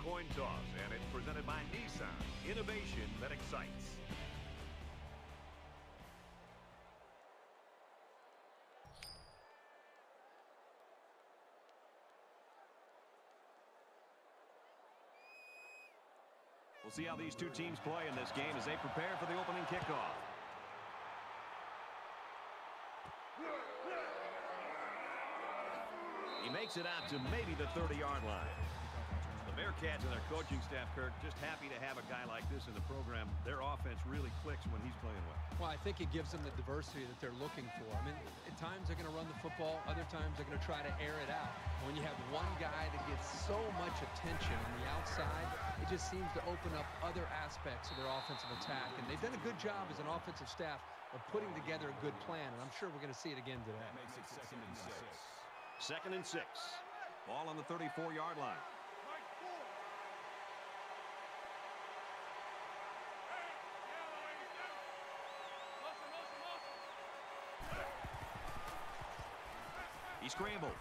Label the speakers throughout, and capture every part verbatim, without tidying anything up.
Speaker 1: coin toss, and it's presented by Nissan. Innovation that excites. We'll see how these two teams play in this game as they prepare for the opening kickoff. He makes it out to maybe the thirty-yard line. The Bearcats and their coaching staff, Kirk, just happy to have a guy like this in the program. Their offense really clicks when he's playing well.
Speaker 2: Well, I think it gives them the diversity that they're looking for. I mean, at times they're going to run the football. Other times they're going to try to air it out. When you have one guy that gets so much attention on the outside, it just seems to open up other aspects of their offensive attack. And they've done a good job as an offensive staff of putting together a good plan. And I'm sure we're going to see it again today.
Speaker 3: That makes it second and six.
Speaker 1: Second and six. Ball on the thirty-four-yard line. He scrambled.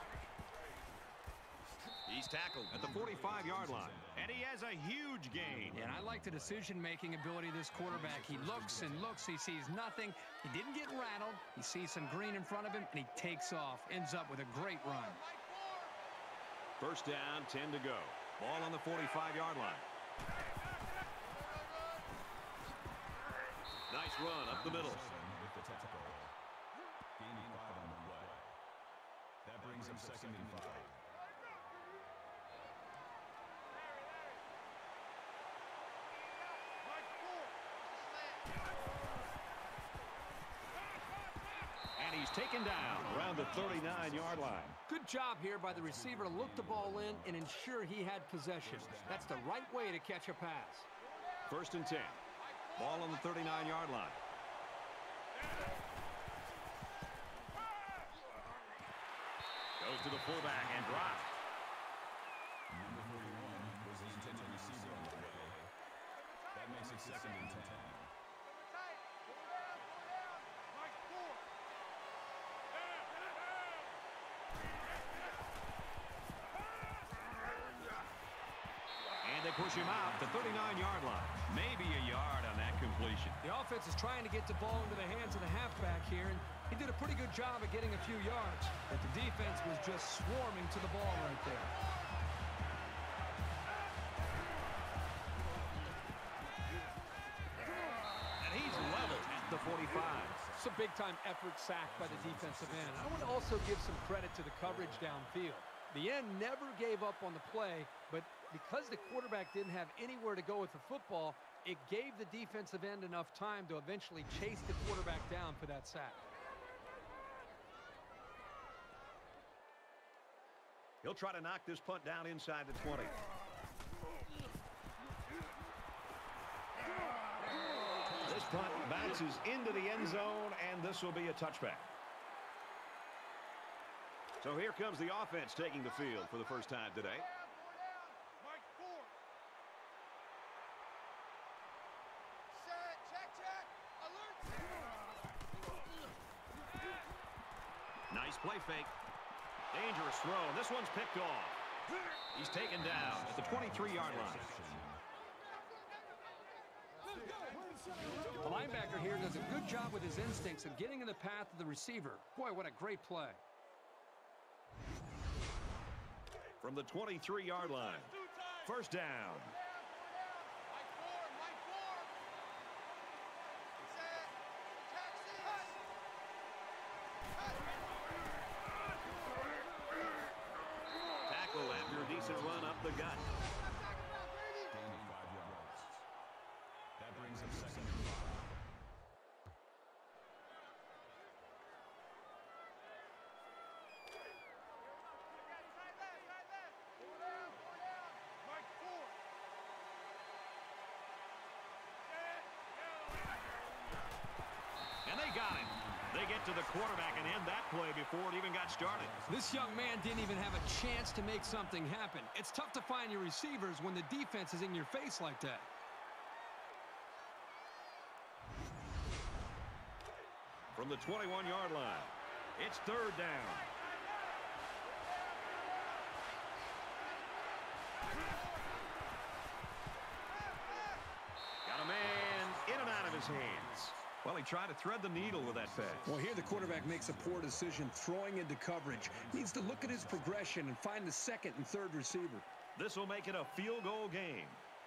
Speaker 1: He's tackled at the forty-five-yard line. And he has a huge gain.
Speaker 4: And I like the decision-making ability of this quarterback. He looks and looks. He sees nothing. He didn't get rattled. He sees some green in front of him, and he takes off. Ends up with a great run.
Speaker 1: First down, ten to go. Ball on the forty-five-yard line. Nice run up the middle.
Speaker 3: Gaining five on the play. That brings him second and five.
Speaker 1: And he's taken down around the thirty-nine-yard line.
Speaker 2: Good job here by the receiver to look the ball in and ensure he had possession. That's the right way to catch a pass.
Speaker 1: First and ten. Ball on the thirty-nine-yard line. Goes to the fullback and dropped.
Speaker 3: Number forty-one was the intended receiver on the way. That makes it second and ten.
Speaker 1: And they push him out the thirty-nine-yard line. Maybe a yard on that completion.
Speaker 2: The offense is trying to get the ball into the hands of the halfback here, and he did a pretty good job of getting a few yards, but the defense was just swarming to the ball right there.
Speaker 1: And he's leveled at the forty-five.
Speaker 2: It's a big-time effort sack by the defensive end. I want to also give some credit to the coverage downfield. The end never gave up on the play, but because the quarterback didn't have anywhere to go with the football, it gave the defensive end enough time to eventually chase the quarterback down for that sack.
Speaker 1: He'll try to knock this punt down inside the twenty. This punt bounces into the end zone, and this will be a touchback. So here comes the offense taking the field for the first time today. Nice play fake. Dangerous throw. This one's picked off. He's taken down at the twenty-three-yard line.
Speaker 2: The linebacker here does a good job with his instincts of getting in the path of the receiver. Boy, what a great play.
Speaker 1: From the twenty-three-yard line. First down. Tackle after a decent run up the gut.
Speaker 3: Gaining five yards. That brings him second and five.
Speaker 1: And they got him. They get to the quarterback and end that play before it even got started.
Speaker 2: This young man didn't even have a chance to make something happen. It's tough to find your receivers when the defense is in your face like that.
Speaker 1: From the twenty-one-yard line, it's third down. his hands. Well, he tried to thread the needle with that pass.
Speaker 5: Well, here the quarterback makes a poor decision throwing into coverage. Needs to look at his progression and find the second and third receiver.
Speaker 1: This will make it a field goal game.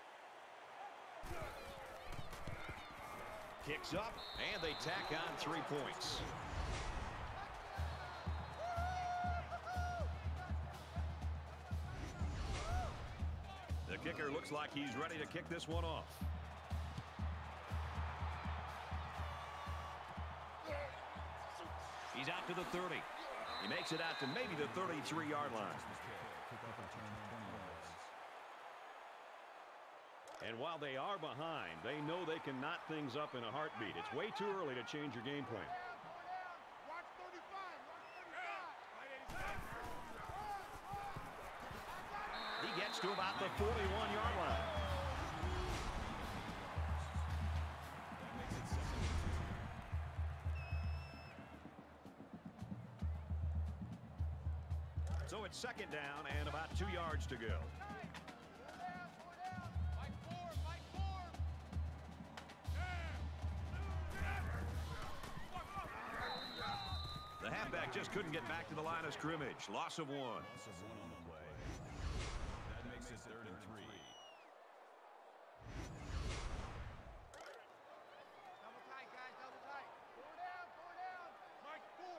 Speaker 1: Kicks up, and they tack on three points. The kicker looks like he's ready to kick this one off. He's out to the thirty. He makes it out to maybe the thirty-three yard line. And while they are behind, they know they can knot things up in a heartbeat. It's way too early to change your game plan. He gets to about the forty-one yard line. So it's second down and about two yards to go. The halfback just couldn't get back to the line of scrimmage. Loss of one.
Speaker 3: Loss of one on the play. That makes it third and three.
Speaker 6: Double tight, guys, double tight. Four down, four down. Mike, four.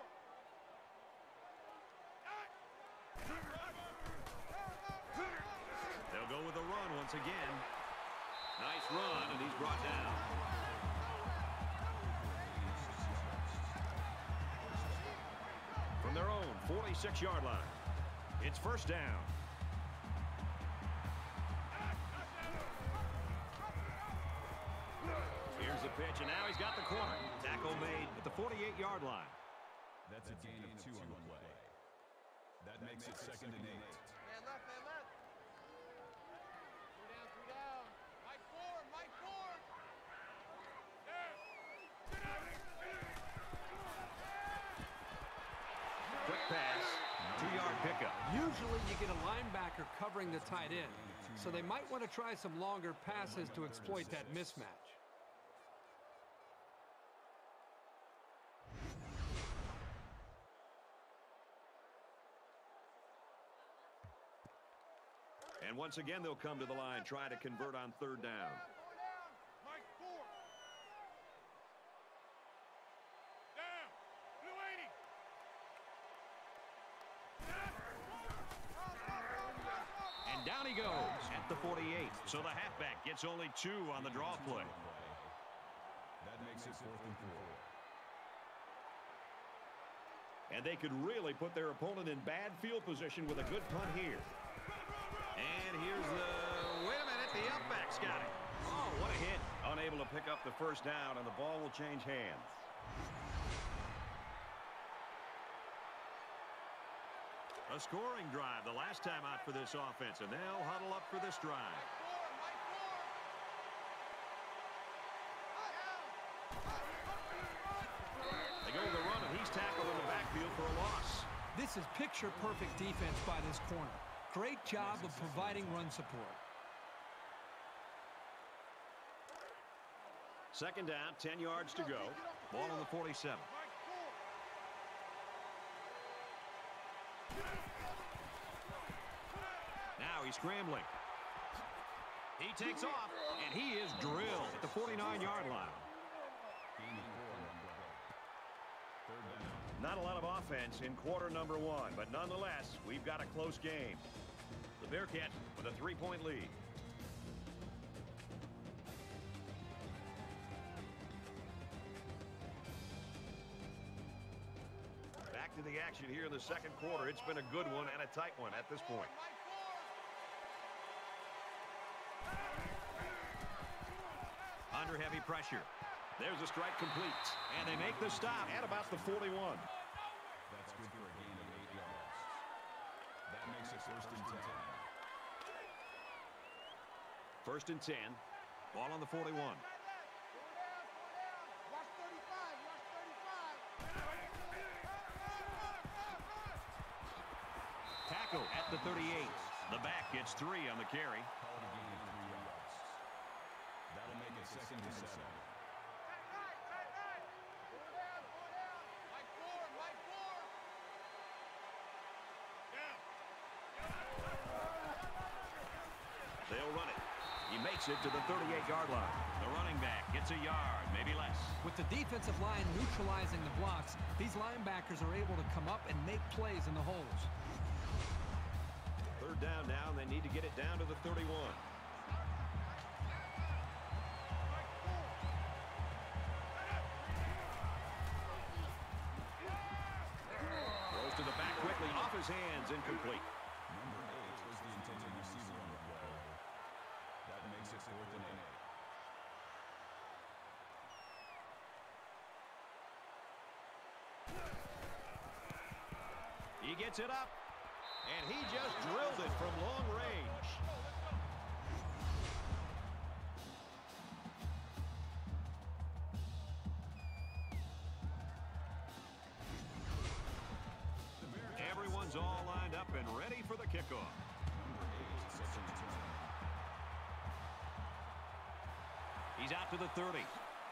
Speaker 1: They'll go with a run once again. Nice run, and he's brought down. From their own forty-six yard line, it's first down. Here's the pitch, and now he's got the corner. Tackle made at the forty-eight yard line.
Speaker 3: That's a gain of two on the play. That makes it second and eight.
Speaker 6: Man left, man left. Three down, three down. Mike, four, Mike, four.
Speaker 1: Quick pass, two yard pickup.
Speaker 4: Usually you get a linebacker covering the tight end, so they might want to try some longer passes to exploit that mismatch.
Speaker 1: And once again, they'll come to the line, try to convert on third down.
Speaker 6: Four down. Mike, four. Down. Blue eighty.
Speaker 1: And down he goes at the forty-eight. So the halfback gets only two on the draw play.
Speaker 3: That makes it fourth and four.
Speaker 1: And they could really put their opponent in bad field position with a good punt here. And here's the, wait a minute, the upback's got it. Oh, what a hit. Unable to pick up the first down, and the ball will change hands. A scoring drive the last time out for this offense, and they'll huddle up for this drive. They go with the run, and he's tackled in the backfield for a loss.
Speaker 4: This is picture-perfect defense by this corner. Great job of providing run support.
Speaker 1: Second down, ten yards to go. Ball on the forty-seven. Now he's scrambling. He takes off, and he is drilled at the forty-nine yard line. Not a lot of offense in quarter number one, but nonetheless, we've got a close game. The Bearcats with a three-point lead. Back to the action here in the second quarter. It's been a good one and a tight one at this point. Under heavy pressure. There's a strike complete, and they make the stop at about the forty-one.
Speaker 3: That's good for a gain of eight yards. That makes it first and ten.
Speaker 1: First and ten. Ball on the forty-one. Tackle at the thirty-eight. The back gets three on the carry.
Speaker 3: Call it a gain of three yards. That'll make it second and seven.
Speaker 1: run it. He makes it to the thirty-eight yard line. The running back gets a yard, maybe less.
Speaker 4: With the defensive line neutralizing the blocks, these linebackers are able to come up and make plays in the holes.
Speaker 1: Third down now, and they need to get it down to the thirty-one. Throws to the back quickly, off his hands, incomplete.
Speaker 3: Number eight was the intended receiver on the play. That makes it fourth and eight.
Speaker 1: He gets it up, and he just drilled it from long range. Everyone's all lined up and ready for the kickoff.
Speaker 3: Number eight sets a return.
Speaker 1: He's out to the thirty.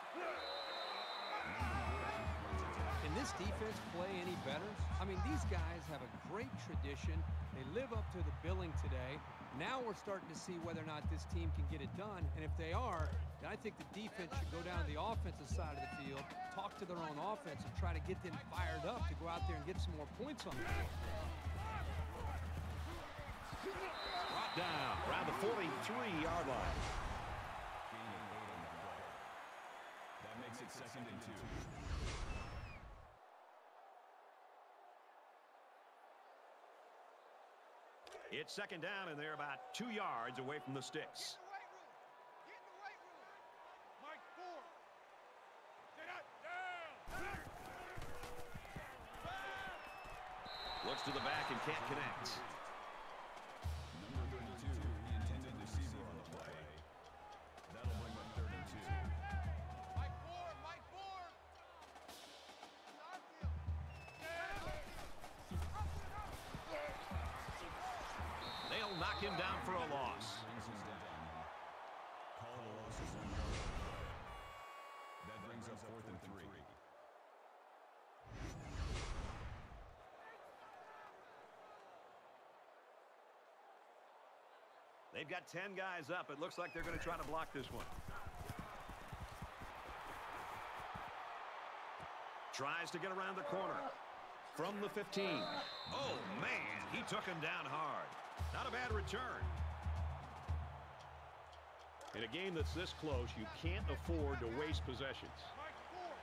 Speaker 2: Can this defense play any better? I mean, these guys have a great tradition. They live up to the billing today. Now we're starting to see whether or not this team can get it done. And if they are, then I think the defense should go down to the offensive side of the field, talk to their own offense, and try to get them fired up to go out there and get some more points on the board.
Speaker 1: Brought down around the forty-three yard line.
Speaker 3: Gain of eight on the play. That makes it second and two.
Speaker 1: It's second down, and they're about two yards away from the sticks.
Speaker 6: Get in the weight room. Get in the weight room. Mike Ford. Get up. Down.
Speaker 1: Looks to the back and can't connect.
Speaker 3: Number thirty-two, the intended receiver on the play. That'll bring up third and two.
Speaker 6: Mike Ford. Mike Ford. It's our field.
Speaker 1: They'll knock him down for a loss.
Speaker 3: Brings him down. Call it a loss of one yard. That brings up fourth and three.
Speaker 1: They've got ten guys up. It looks like they're going to try to block this one. Tries to get around the corner. From the fifteen. Oh, man, he took him down hard. Not a bad return. In a game that's this close, you can't afford to waste possessions.
Speaker 6: Mike Ford.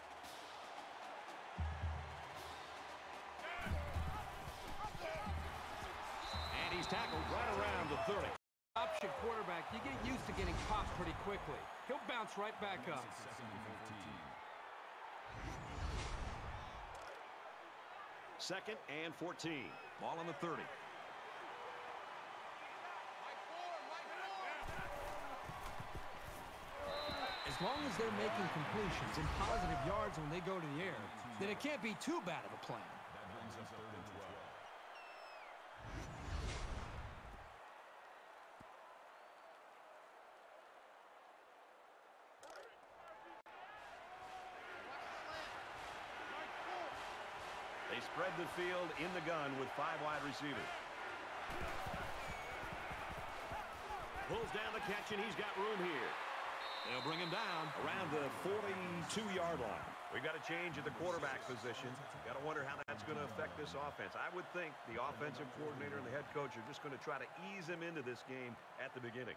Speaker 1: And he's tackled right around the thirty.
Speaker 2: Option quarterback, you get used to getting popped pretty quickly. He'll bounce right back up.
Speaker 3: Makes it second and fifteen.
Speaker 1: Second and fourteen. Ball on the thirty.
Speaker 6: Mike Ford. Mike Ford.
Speaker 2: As long as they're making completions and positive yards when they go to the air, then it can't be too bad of a plan.
Speaker 3: That brings up third and twelve.
Speaker 1: They spread the field in the gun with five wide receivers. Pulls down the catch, and he's got room here. They'll bring him down around the forty-two yard line. We've got a change at the quarterback position. Got to wonder how that's going to affect this offense. I would think the offensive coordinator and the head coach are just going to try to ease him into this game at the beginning.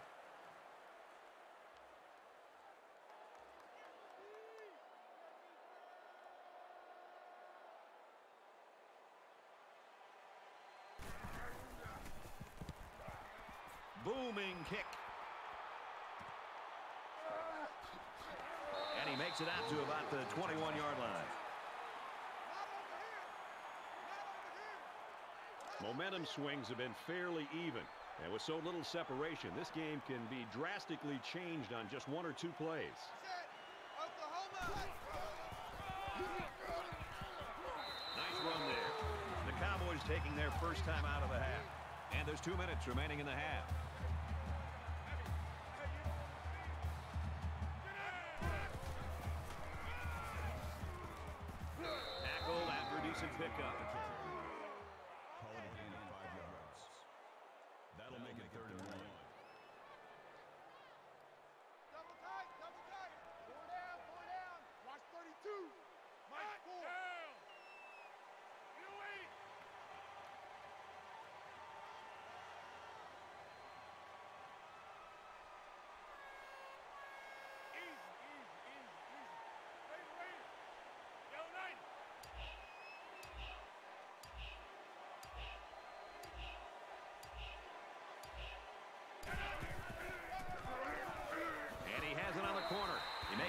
Speaker 1: Booming kick. And he makes it out to about the twenty-one yard line.
Speaker 6: Not over here. Not over here.
Speaker 1: Momentum swings have been fairly even. And with so little separation, this game can be drastically changed on just one or two plays.
Speaker 6: Set. Oklahoma.
Speaker 1: Nice run there. The Cowboys taking their first time out of the half. And there's two minutes remaining in the half. Tackled after a decent pickup.
Speaker 3: Call it a gain of five yards. That'll make it third and one.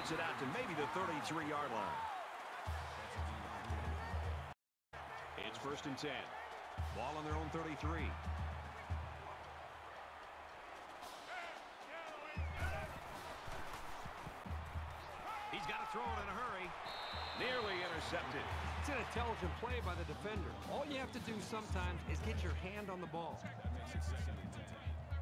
Speaker 1: gets it out to maybe the thirty-three-yard line. It's first and ten. Ball on their own thirty-three. He's got to throw it in a hurry. Nearly intercepted.
Speaker 7: It's an intelligent play by the defender. All you have to do sometimes is get your hand on the ball.
Speaker 3: That makes it second and ten.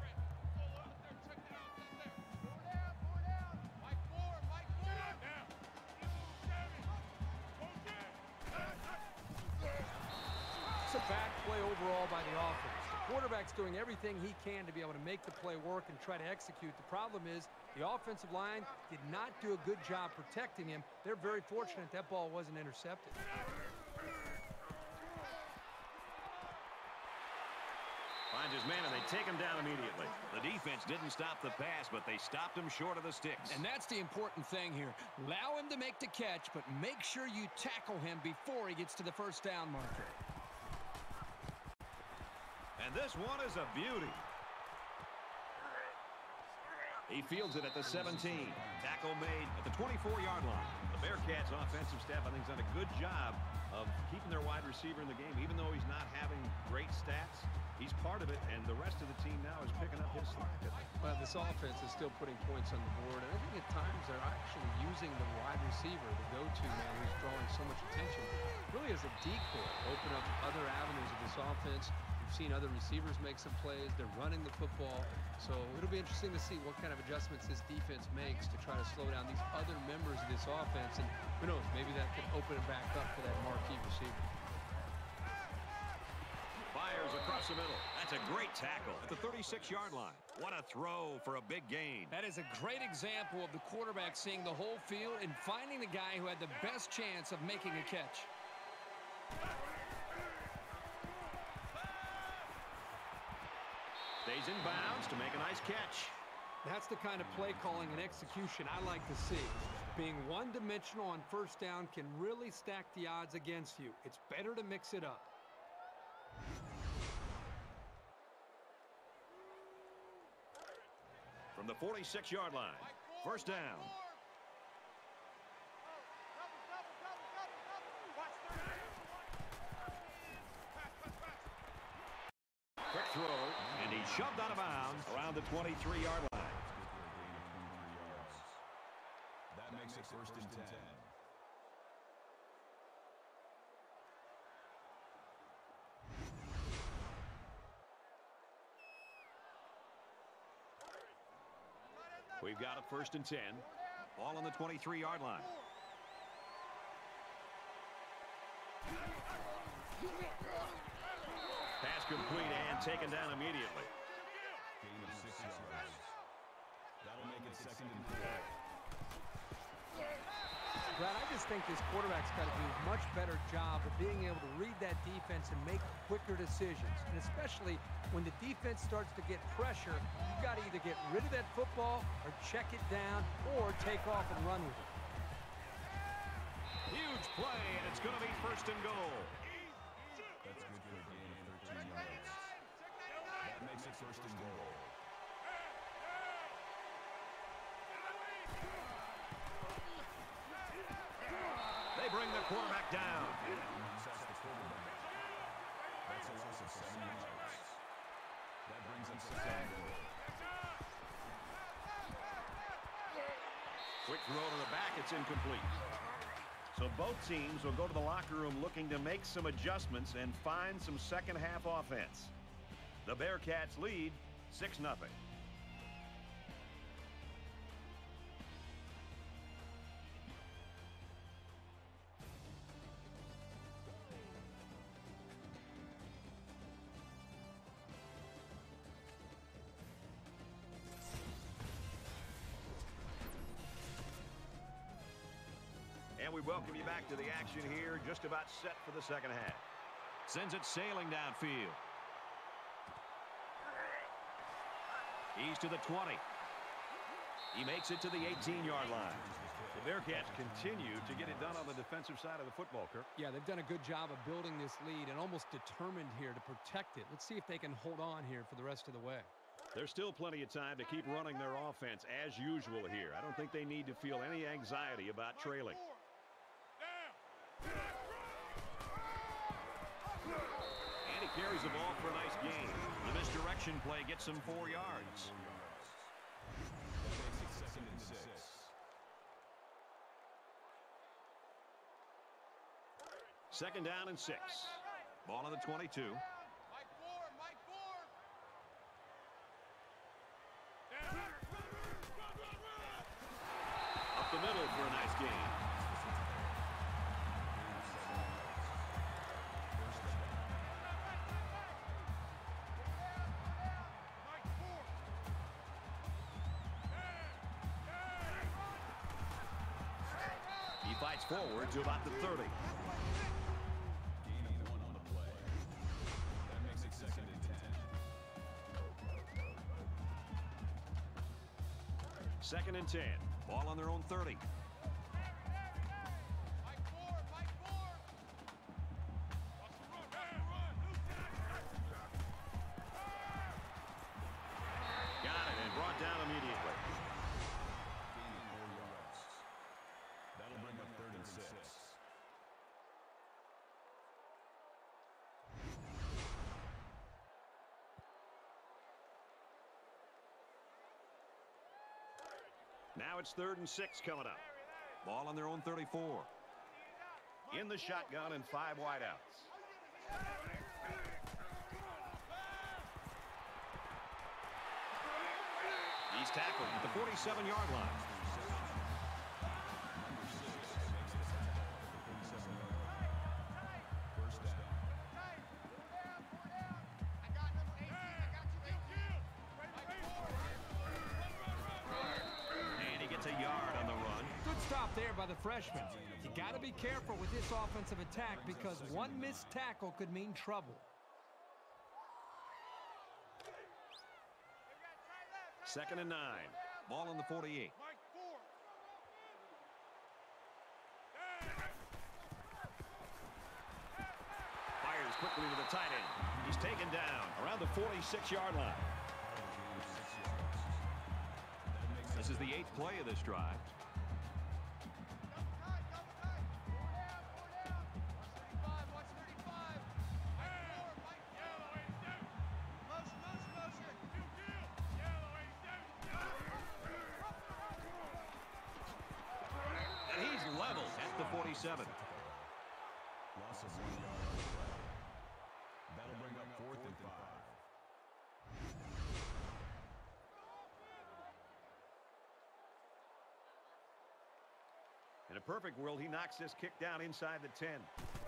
Speaker 7: It's a bad play overall by the offense. The quarterback's doing everything he can to be able to make the play work and try to execute. The problem is the offensive line did not do a good job protecting him. They're very fortunate that ball wasn't intercepted.
Speaker 1: Finds his man, and they take him down immediately. The defense didn't stop the pass, but they stopped him short of the sticks.
Speaker 4: And that's the important thing here. Allow him to make the catch, but make sure you tackle him before he gets to the first down marker.
Speaker 1: And this one is a beauty. He fields it at the seventeen. Tackle made at the twenty-four-yard line. The Bearcats offensive staff, I think, has done a good job of keeping their wide receiver in the game. Even though he's not having great stats, he's part of it, and the rest of the team now is picking up his slack.
Speaker 2: Well, this offense is still putting points on the board, and I think at times they're actually using the wide receiver, the go-to man who's drawing so much attention, really as a decoy, open up other avenues of this offense. We've seen other receivers make some plays. They're running the football. So it'll be interesting to see what kind of adjustments this defense makes to try to slow down these other members of this offense. And who knows, maybe that could open it back up for that marquee receiver.
Speaker 1: Fires across the middle. That's a great tackle at the thirty-six-yard line. What a throw for a big gain.
Speaker 4: That is a great example of the quarterback seeing the whole field and finding the guy who had the best chance of making a catch.
Speaker 1: Stays in bounds to make a nice catch.
Speaker 7: That's the kind of play calling and execution I like to see. Being one-dimensional on first down can really stack the odds against you. It's better to mix it up.
Speaker 1: From the forty-six-yard line, first down. Quick throw, and he's shoved out of bounds around the twenty-three-yard line.
Speaker 3: That makes it first and ten.
Speaker 1: We've got a first and ten. Ball on the twenty-three-yard line. Pass complete and taken down immediately.
Speaker 3: Gain of six yards. That'll make it second and four.
Speaker 7: Brad, I just think this quarterback's got to do a much better job of being able to read that defense and make quicker decisions. And especially when the defense starts to get pressure, you've got to either get rid of that football or check it down or take off and run with it.
Speaker 1: Huge play, and it's going to be first and goal.
Speaker 3: That's good for a gain of thirteen yards. That makes it first and goal.
Speaker 1: They bring the quarterback down.
Speaker 3: Sets the quarterback. That's a loss of seven yards. That brings him second and goal.
Speaker 1: Quick throw to the back, it's incomplete. So both teams will go to the locker room looking to make some adjustments and find some second half offense. The Bearcats lead six nothing. And we welcome you back to the action here, just about set for the second half. Sends it sailing downfield. He's to the twenty. He makes it to the eighteen-yard line. The Bearcats continue to get it done on the defensive side of the football, Kirk.
Speaker 7: Yeah, they've done a good job of building this lead and almost determined here to protect it. Let's see if they can hold on here for the rest of the way.
Speaker 1: There's still plenty of time to keep running their offense as usual here. I don't think they need to feel any anxiety about trailing. And he carries the ball for a nice gain. The misdirection play gets him four yards.
Speaker 3: That makes it second and six.
Speaker 1: Second down and six. Ball on the twenty-two.
Speaker 6: Mike Ford, Mike Ford.
Speaker 1: Up the middle for a nice gain.
Speaker 6: Mike Ford.
Speaker 1: He fights forward to about the thirty.
Speaker 3: Gain of one on the play. That makes it second and ten.
Speaker 1: Second and ten. Ball on their own thirty.
Speaker 6: Mike Ford, Mike Ford.
Speaker 1: Got it and brought down immediately.
Speaker 3: Gaining four yards. That'll bring up third and six.
Speaker 1: Now it's third and six coming up. Ball on their own thirty-four. In the shotgun and five wideouts. He's tackled at the forty-seven yard line.
Speaker 3: First down.
Speaker 1: And he gets a yard on the run.
Speaker 7: Good stop there by the freshman. You got to be careful with this offensive attack because one missed tackle could mean trouble.
Speaker 1: Second and nine. Ball on the forty-eight.
Speaker 6: Mike Ford.
Speaker 1: Fires quickly to the tight end. He's taken down around the forty-six yard line. This is the eighth play of this drive. And he's level at the forty-seven.
Speaker 3: Loss of one yard on the play. That'll bring up fourth and five.
Speaker 1: In a perfect world, he knocks this kick down inside the ten.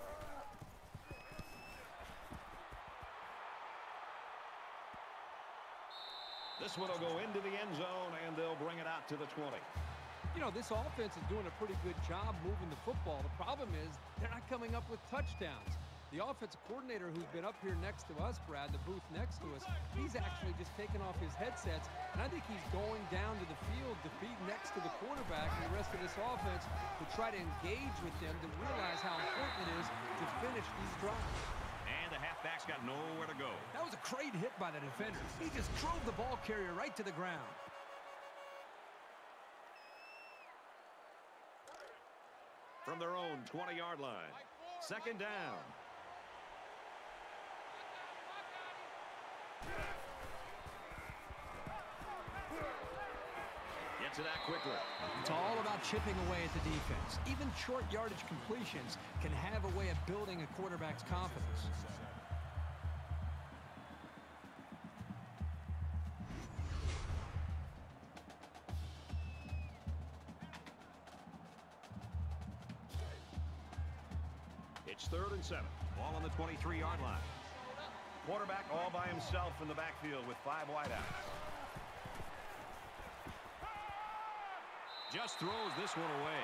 Speaker 1: This one will go into the end zone, and they'll bring it out to the twenty.
Speaker 7: You know, this offense is doing a pretty good job moving the football. The problem is they're not coming up with touchdowns. The offensive coordinator who's been up here next to us, Brad, the booth next to us, he's actually just taken off his headsets, and I think he's going down to the field to be next to the quarterback and the rest of this offense to try to engage with them to realize how important it is to finish these drives.
Speaker 1: And the halfback's got nowhere to go.
Speaker 7: That was a great hit by the defender. He just drove the ball carrier right to the ground.
Speaker 1: From their own twenty yard line. Second down. Gets it out quickly.
Speaker 7: It's all about chipping away at the defense. Even short yardage completions can have a way of building a quarterback's confidence.
Speaker 1: It's third and seven. Ball on the twenty-three yard line. Quarterback all by himself in the backfield with five wideouts. Just throws this one away.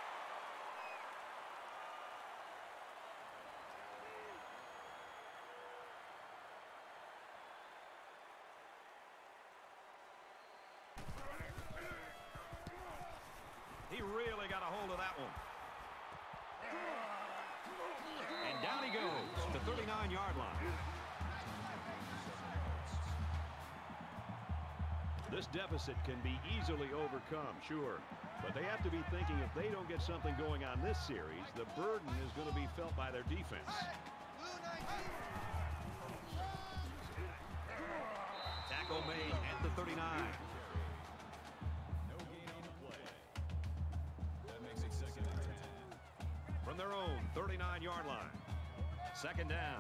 Speaker 1: He really got a hold of that one. And down he goes to thirty-nine yard line. This deficit can be easily overcome, sure. But they have to be thinking if they don't get something going on this series, the burden is going to be felt by their defense. Tackle made at the thirty-nine.
Speaker 3: No gain on the play. That makes it second and ten.
Speaker 1: From their own thirty-nine yard line. Second down.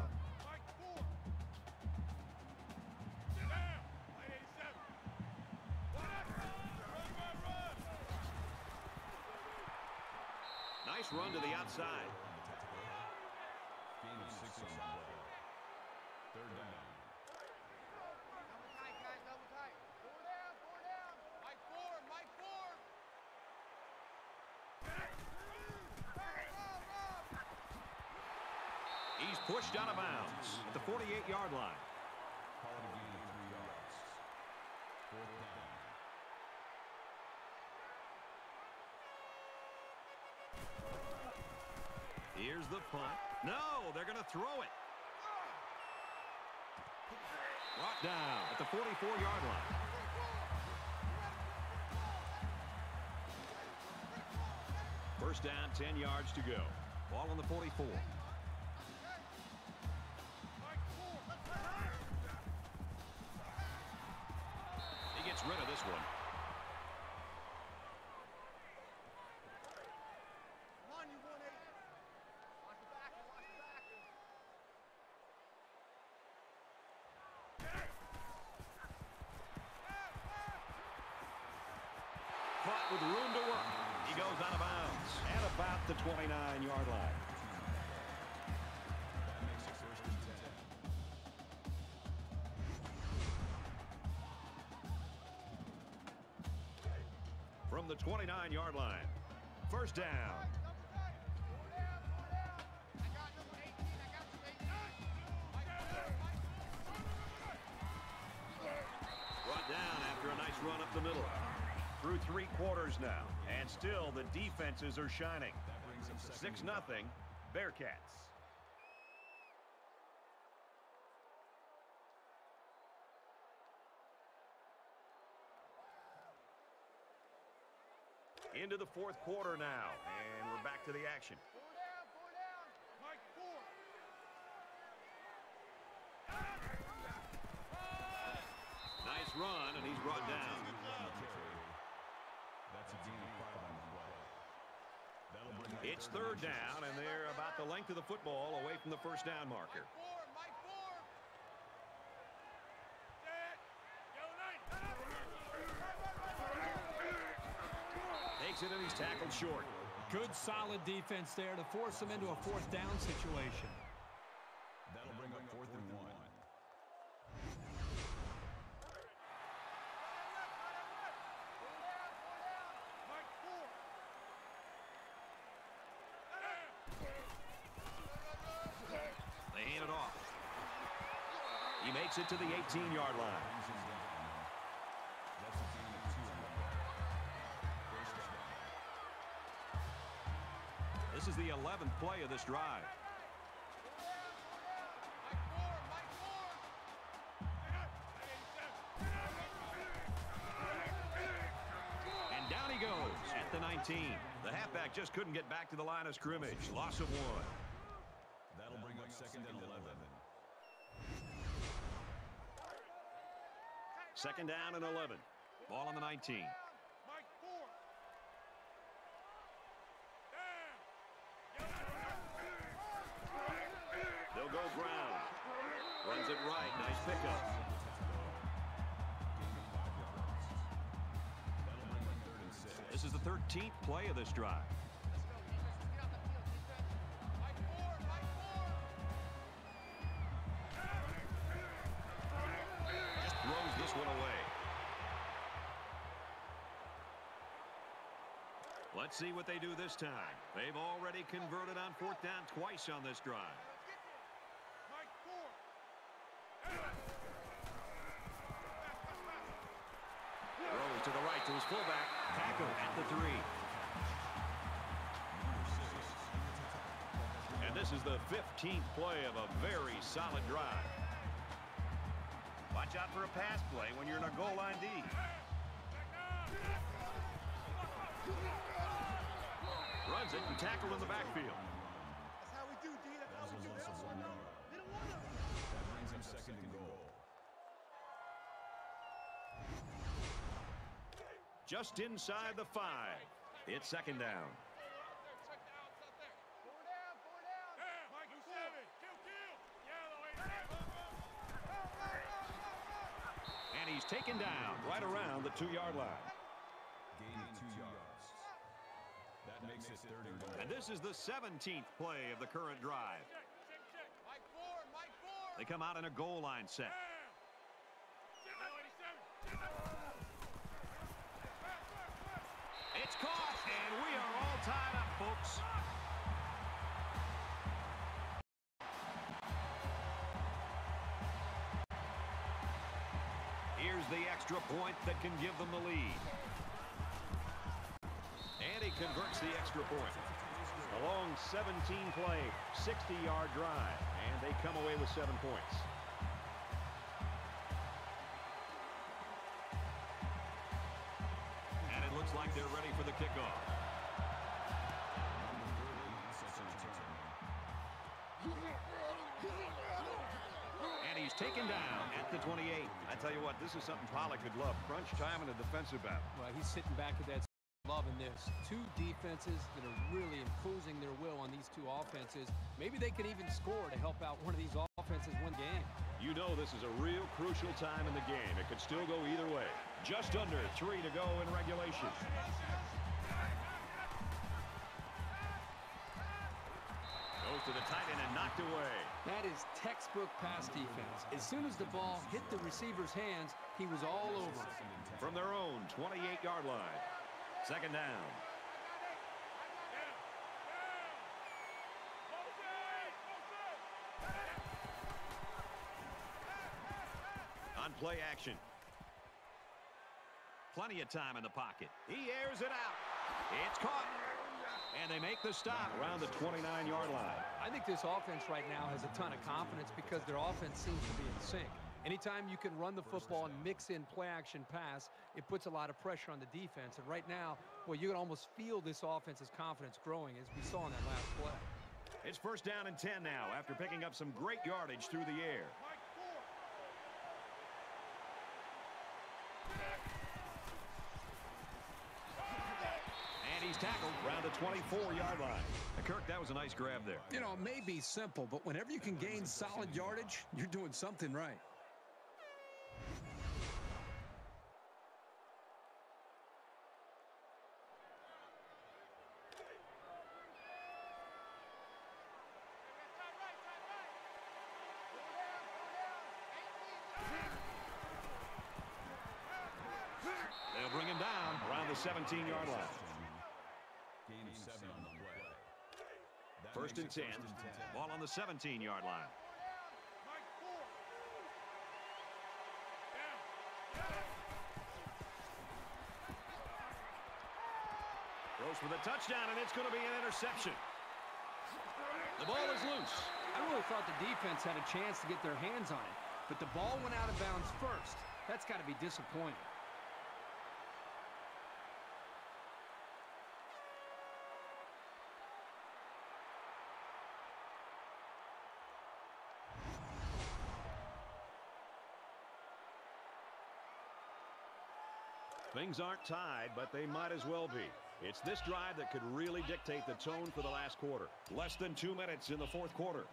Speaker 1: Nice run to the outside.
Speaker 3: Gain of six on the play. Third down.
Speaker 6: Double tight, guys, double tight. Four down, four down. Mike four, Mike four.
Speaker 1: He's pushed out of bounds at the forty-eight yard line.
Speaker 3: Call it a gain of three yards. Fourth down.
Speaker 1: Here's the punt. No, they're going to throw it. Brought down at the forty-four yard line. First down, ten yards to go. Ball on the forty-four. He gets rid of this one.
Speaker 6: Come on, you one eight. Watch the back, watch the back.
Speaker 1: But with room to work, he goes out of bounds at about the twenty-nine yard line.
Speaker 3: That makes it first and ten.
Speaker 1: From the twenty-nine yard line. First down.
Speaker 6: Double tight. Four down, four down. I got number eighteen, I got you, eighteen. Mike four, Mike four.
Speaker 1: Brought down after a nice run up the middle. Through three quarters now, and still the defenses are shining.
Speaker 3: That brings him second.
Speaker 1: six nothing Bearcats. Into the fourth quarter now, and we're back to the action.
Speaker 6: Four down, four down. Mike four.
Speaker 1: Nice run, and he's brought down.
Speaker 3: That's a gain of five on the play. That'll bring up
Speaker 1: It's third down, and they're about the length of the football away from the first down marker.
Speaker 6: Four, Mike four. Set. Yellow nine.
Speaker 1: Takes it, and he's tackled short.
Speaker 4: Good, solid defense there to force them into a fourth down situation.
Speaker 3: That'll bring up fourth and one.
Speaker 6: Mike four.
Speaker 1: They hand it off. He makes it to the eighteen yard line.
Speaker 3: Brings him down. That's a gain of two on the play. First down.
Speaker 1: This is the eleventh play of this drive.
Speaker 6: Mike four, Mike four.
Speaker 1: And down he goes at the nineteen. The halfback just couldn't get back to the line of scrimmage. Loss of one.
Speaker 3: That'll bring up second and eleven.
Speaker 1: Second down and eleven. Ball on the nineteen.
Speaker 6: Mike four.
Speaker 1: They'll go ground. Runs it right. Nice pickup.
Speaker 3: Gain of five yards. That'll bring up third and six.
Speaker 1: This is the thirteenth play of this drive.
Speaker 6: Let's go, defense. Get off the field, defense. Mike four, Mike four.
Speaker 1: Just throws this one away. Let's see what they do this time. They've already converted on fourth down twice on this drive.
Speaker 6: Mike four.
Speaker 1: Throws to the right to his fullback. Tackle at the three. And this is the fifteenth play of a very solid drive. By watch out for a pass play when you're in a goal line D. Runs it and tackled in the backfield.
Speaker 6: That's how we do, D. That's how we do. They don't want them. They don't want them.
Speaker 3: That brings him second and goal.
Speaker 1: Just inside the five. It's second down. And he's taken down right around the two-yard line.
Speaker 3: Gain of two yards. That makes it third and goal.
Speaker 1: And this is the seventeenth play of the current drive. They come out in a goal line set. It's caught, and we are all tied up, folks. Here's the extra point that can give them the lead. And he converts the extra point. A long seventeen play, sixty-yard drive, and they come away with seven points. And it looks like they're ready for the kickoff. And he's taken down at the twenty-eight. I tell you what, this is something Pollard could love. Crunch time in a defensive battle.
Speaker 7: Well, he's sitting back at that loving this. Two defenses that are really imposing their will on these two offenses. Maybe they can even score to help out one of these offenses win the game.
Speaker 1: You know this is a real crucial time in the game. It could still go either way. Just under three to go in regulation. Goes to the tight end and knocked away.
Speaker 7: That is textbook pass defense. As soon as the ball hit the receiver's hands, he was all over it.
Speaker 1: From their own twenty-eight-yard line. Second down. On play action. Plenty of time in the pocket. He airs it out. It's caught. And they make the stop around the twenty-nine-yard line.
Speaker 7: I think this offense right now has a ton of confidence because their offense seems to be in sync. Anytime you can run the football and mix in play-action pass, it puts a lot of pressure on the defense. And right now, well, you can almost feel this offense's confidence growing as we saw in that last play.
Speaker 1: It's first down and ten now after picking up some great yardage through the air. And he's tackled around the twenty-four-yard line. Now, Kirk, that was a nice grab there.
Speaker 5: You know, it may be simple, but whenever you can gain solid yardage, you're doing something right.
Speaker 1: They'll bring him down around the seventeen-yard line.
Speaker 3: Gain of seven on the play. That
Speaker 1: First and
Speaker 3: makes it
Speaker 1: ten.
Speaker 3: first and ten.
Speaker 1: Ball on the seventeen-yard line. Throws for the touchdown, and it's going to be an interception. The ball is loose.
Speaker 7: I really thought the defense had a chance to get their hands on it, but the ball went out of bounds first. That's got to be disappointing.
Speaker 1: Things aren't tied, but they might as well be. It's this drive that could really dictate the tone for the last quarter. Less than two minutes in the fourth quarter.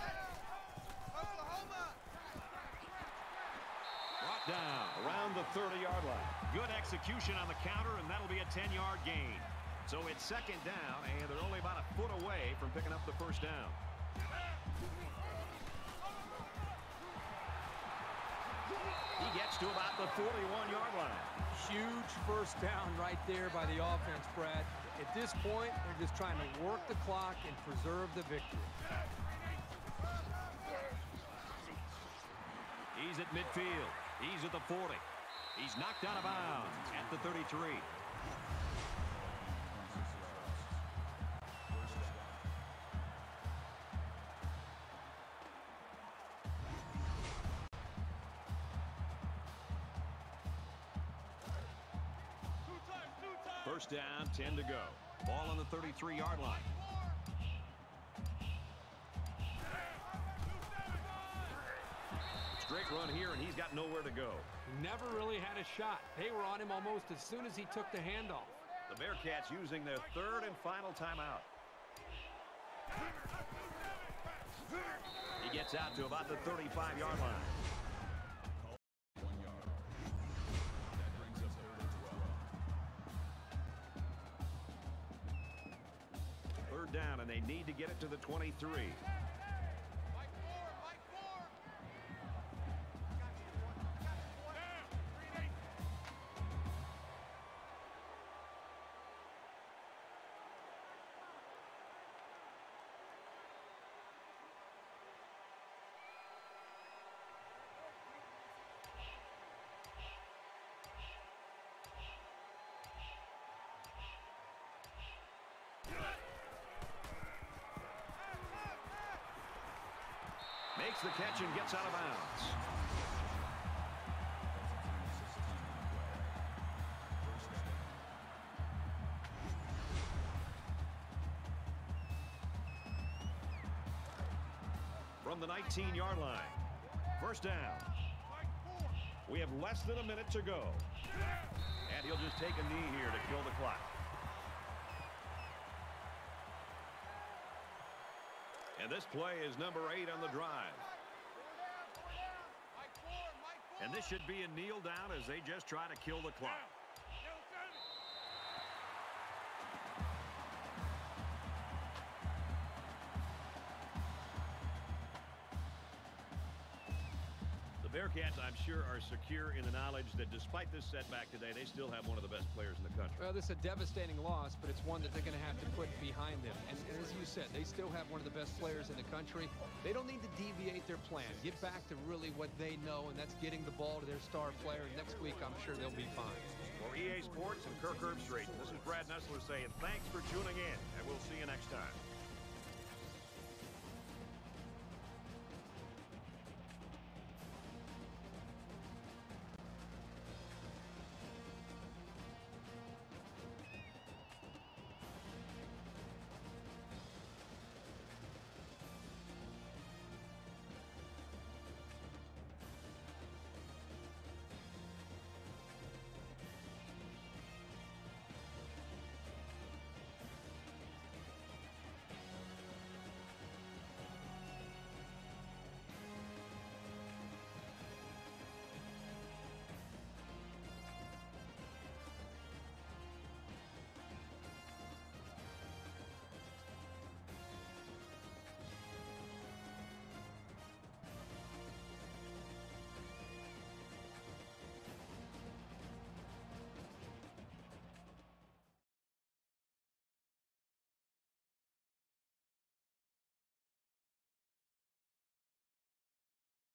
Speaker 1: Brought down around the thirty-yard line. Good execution on the counter, and that'll be a ten-yard gain. So it's second down, and they're only about a foot away from picking up the first down. He gets to about the forty-one-yard line.
Speaker 7: Huge first down right there by the offense, Brad. At this point, they're just trying to work the clock and preserve the victory.
Speaker 1: He's at midfield. He's at the forty. He's knocked out of bounds at the thirty-three. First down, ten to go. Ball on the thirty-three yard line. Straight run here, and he's got nowhere to go.
Speaker 7: Never really had a shot. They were on him almost as soon as he took the handoff.
Speaker 1: The Bearcats using their third and final timeout. He gets out to about the thirty-five yard line.
Speaker 3: One yard. That brings us over twelve.
Speaker 1: Third down, and they need to get it to the twenty-three.
Speaker 6: Mike four, Mike four. Down, three and eight.
Speaker 1: Makes the catch and gets out of bounds. From the nineteen yard line. First down.
Speaker 6: Mike four.
Speaker 1: We have less than a minute to go. And he'll just take a knee here to kill the clock. And this play is number eight on the drive.
Speaker 6: Mike four, Mike four.
Speaker 1: And this should be a kneel down as they just try to kill the clock.
Speaker 6: Yo, Sammy.
Speaker 1: The Bearcats, I'm sure, are secure in the knowledge that despite this setback today, they still have one of the best players in the country.
Speaker 7: Well, this is a devastating loss, but it's one that they're going to have to put behind them. And, and as you said, they still have one of the best players in the country. They don't need to deviate their plan. Get back to really what they know, and that's getting the ball to their star player. Next week, I'm sure they'll be fine.
Speaker 1: For E A Sports and Kirk Herbstreit, this is Brad Nessler saying thanks for tuning in, and we'll see you next time.